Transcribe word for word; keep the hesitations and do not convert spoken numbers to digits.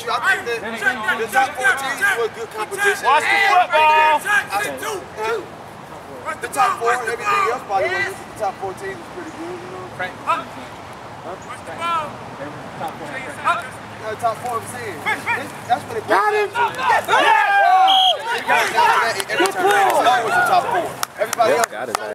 you, I think that the top four teams were good competition. Watch the football. The top four and everything else probably was the top four teams was pretty good, you know. Right. Huh? Top four. Uh, top four, I'm saying. That's what it got him. Every time they start with the top four. Everybody else.